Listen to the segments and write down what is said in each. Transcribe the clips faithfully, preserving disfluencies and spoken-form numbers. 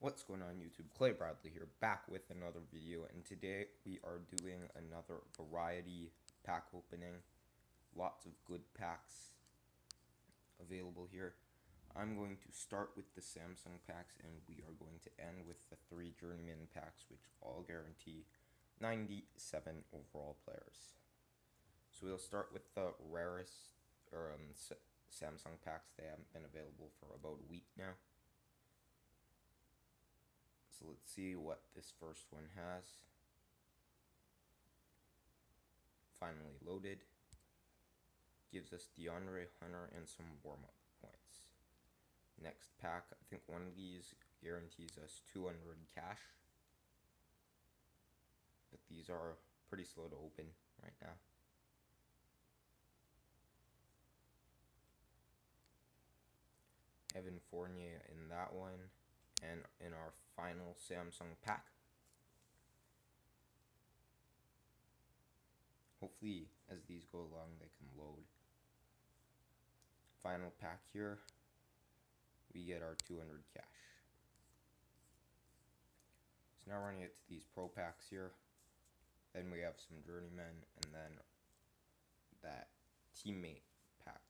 What's going on YouTube? Clay Bradley here, back with another video, and today we are doing another variety pack opening. Lots of good packs available here. I'm going to start with the Samsung packs, and we are going to end with the three Journeyman packs, which all guarantee ninety-seven overall players. So we'll start with the rarest or um, Samsung packs. They haven't been available for about a week now. So let's see what this first one has. Finally loaded. Gives us DeAndre Hunter and some warm-up points. Next pack, I think one of these guarantees us two hundred cash. But these are pretty slow to open right now. Evan Fournier in that one. And in our final Samsung pack, hopefully as these go along they can load. Final pack here, we get our two hundred cash. So now we're going to get to these pro packs here. Then we have some journeymen, and then that teammate packs.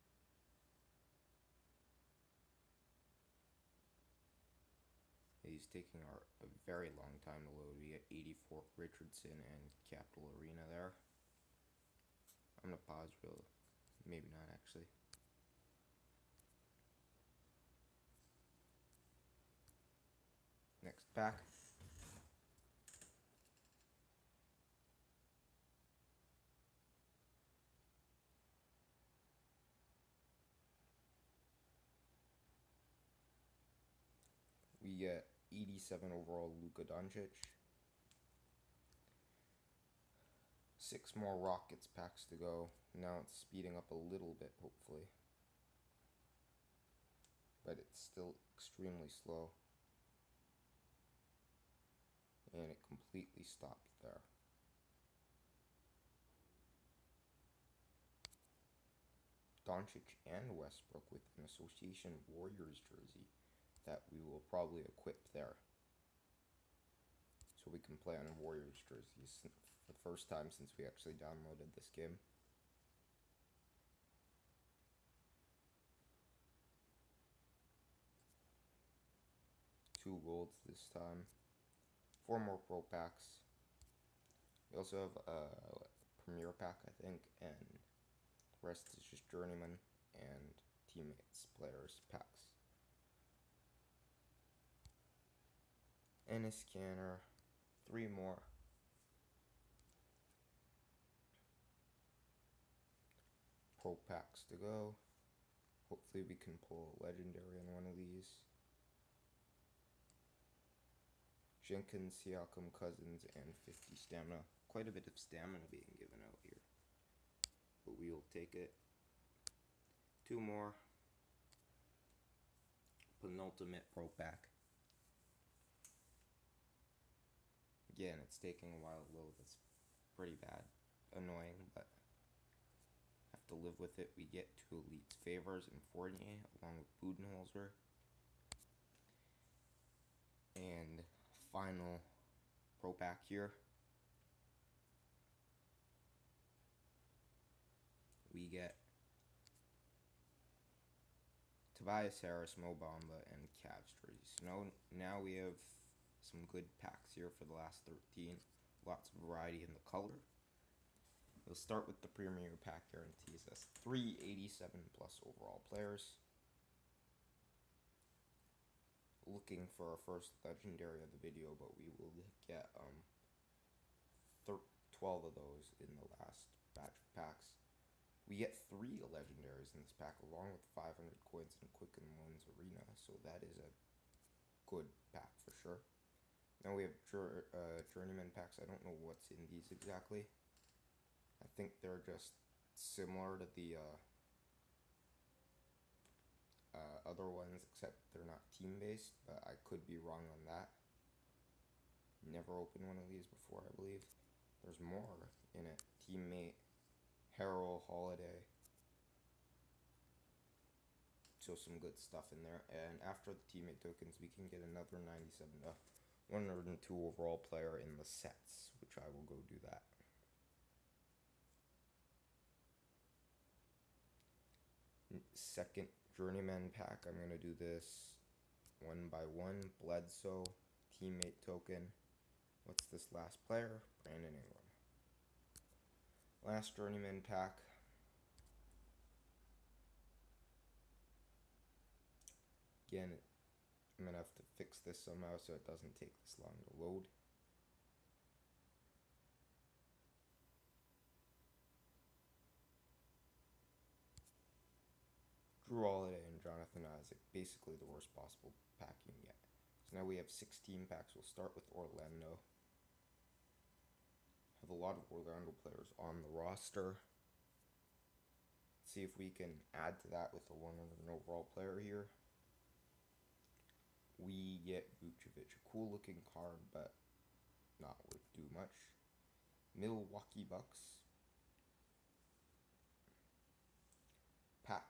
He's taking our a very long time to load. We get eighty-four Richardson and Capital Arena there. I'm gonna pause real, maybe not actually. Next pack. We get eighty-seven overall Luka Doncic. Six more Rockets packs to go. Now it's speeding up a little bit, hopefully. But it's still extremely slow. And it completely stopped there. Doncic and Westbrook with an Association Warriors jersey that we will probably equip there. So we can play on Warriors jerseys for the first time since we actually downloaded this game. Two golds this time. Four more pro packs. We also have a premier pack, I think, and the rest is just journeyman and teammates, players, packs. And a scanner. Three more. Pro packs to go. Hopefully we can pull a legendary on one of these. Jenkins, Siakam, Cousins, and fifty stamina. Quite a bit of stamina being given out here. But we will take it. Two more. Penultimate pro pack. Again, it's taking a while to load. That's pretty bad. Annoying, but have to live with it. We get two elites, Favors and Fournier, along with Budenholzer. And final pro pack here. We get Tobias Harris, Mo Bamba, and Cavs jerseys. So now, now we have some good packs here for the last thirteen. Lots of variety in the color. We'll start with the Premier Pack guarantees us three eighty-seven plus overall players. Looking for our first legendary of the video, but we will get um, twelve of those in the last batch of packs. We get three legendaries in this pack, along with five hundred coins in Quicken Loans Arena, so that is a good pack for sure. Now we have uh, Journeyman packs. I don't know what's in these exactly. I think they're just similar to the uh, uh, other ones, except they're not team-based, but I could be wrong on that. Never opened one of these before, I believe. There's more in it. Teammate, Harold, Holiday. So some good stuff in there. And after the teammate tokens, we can get another ninety-seven to one hundred two overall player in the sets, which I will go do that. Second journeyman pack, I'm going to do this one by one. Bledsoe, teammate token. What's this last player? Brandon Ingram. Last journeyman pack. Again, I'm going to have to fix this somehow so it doesn't take this long to load. Drew Holiday and Jonathan Isaac, basically the worst possible pack you can get. So now we have sixteen packs. We'll start with Orlando. Have a lot of Orlando players on the roster. Let's see if we can add to that with a one hundred overall player here. We get Vucevic, a cool looking card, but not worth too much. Milwaukee Bucks. Pack.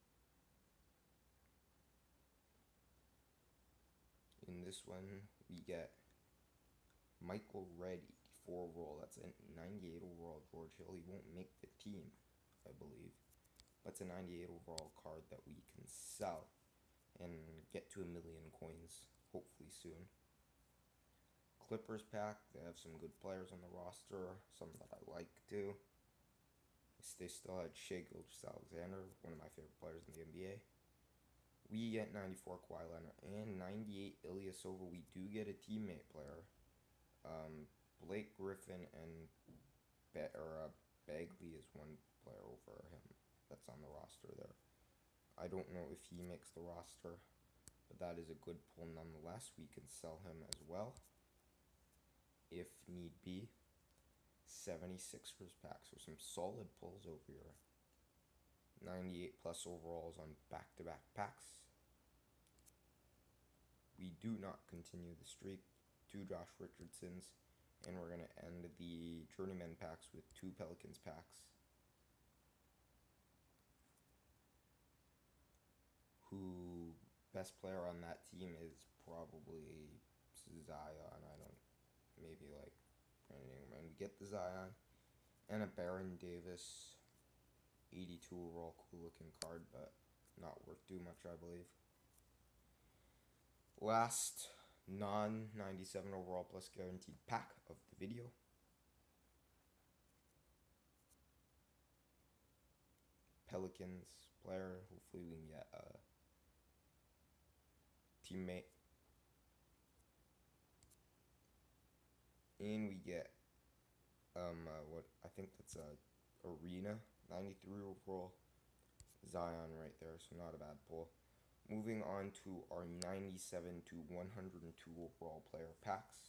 In this one, we get Michael Redd, eighty-four overall. That's a ninety-eight overall George Hill. He won't make the team, I believe. But it's a ninety-eight overall card that we can sell and get to a million coins, hopefully soon. Clippers pack. They have some good players on the roster, some that I like too. They still had Shai Gilgeous-Alexander, one of my favorite players in the N B A. We get ninety-four Kawhi Leonard and ninety-eight Ilyasova. We do get a teammate player. Um, Blake Griffin and Be or, uh, Bagley is one player over him that's on the roster there. I don't know if he makes the roster, but that is a good pull nonetheless. We can sell him as well if need be. seventy-sixers pack, so some solid pulls over here. ninety-eight plus overalls on back-to-back packs. We do not continue the streak. Two Josh Richardsons, and we're going to end the journeyman packs with two Pelicans packs. Who best player on that team is probably Zion. I don't maybe like Brandon Ingram. We get the Zion and a Baron Davis eighty-two overall, cool looking card, but not worth too much, I believe. Last non ninety-seven overall plus guaranteed pack of the video. Pelicans player. Hopefully we can get a teammate. And we get um uh, what I think that's a Arena ninety-three overall Zion right there, so not a bad pull. Moving on to our ninety-seven to one hundred two overall player packs.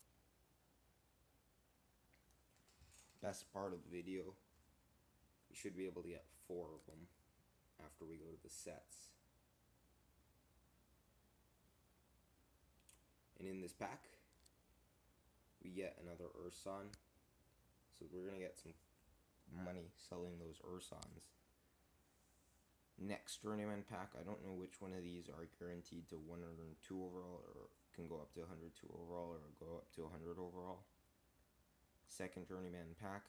Best part of the video, we should be able to get four of them after we go to the sets. And in this pack, we get another Ursan. So we're going to get some money selling those Ursans. Next journeyman pack, I don't know which one of these are guaranteed to one hundred two overall or can go up to one hundred two overall or go up to one hundred overall. Second journeyman pack.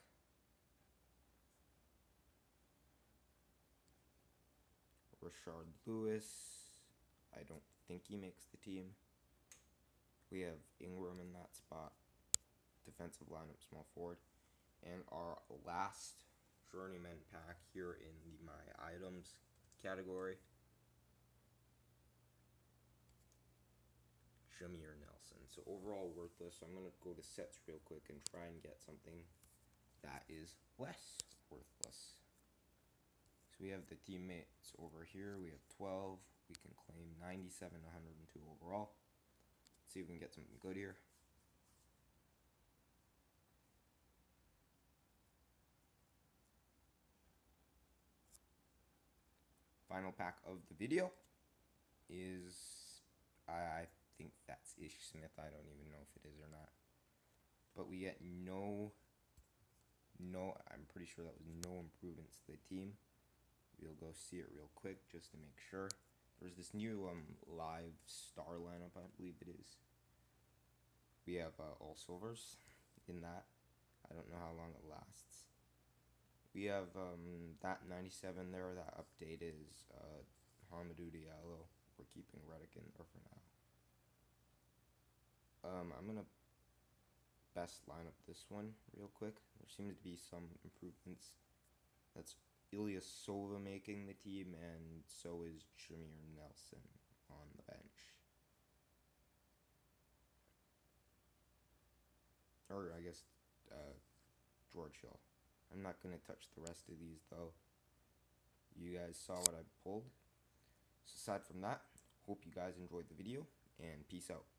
Rashard Lewis. I don't think he makes the team. We have Ingram in that spot. Defensive lineup, small forward. And our last journeyman pack here in the My Items category. Jameer Nelson. So overall worthless. So I'm going to go to sets real quick and try and get something that is less worthless. So we have the teammates over here. We have twelve. We can claim ninety-seven to one hundred two overall. Let's see if we can get something good here. Final pack of the video is, I think that's Ish Smith. I don't even know if it is or not. But we get no, no, I'm pretty sure that was no improvements to the team. We'll go see it real quick just to make sure. there's this new um live star lineup, I believe it is. We have uh, all silvers in that. I don't know how long it lasts. We have um, that ninety-seven there. That update is uh, Hamidou Diallo. We're keeping Redick in there for now. Um, I'm gonna best line up this one real quick. There seems to be some improvements. That's Ilyasova making the team, and so is Jameer Nelson on the bench. Or I guess uh, George Hill. I'm not going to touch the rest of these though. You guys saw what I pulled. So aside from that, hope you guys enjoyed the video, and peace out.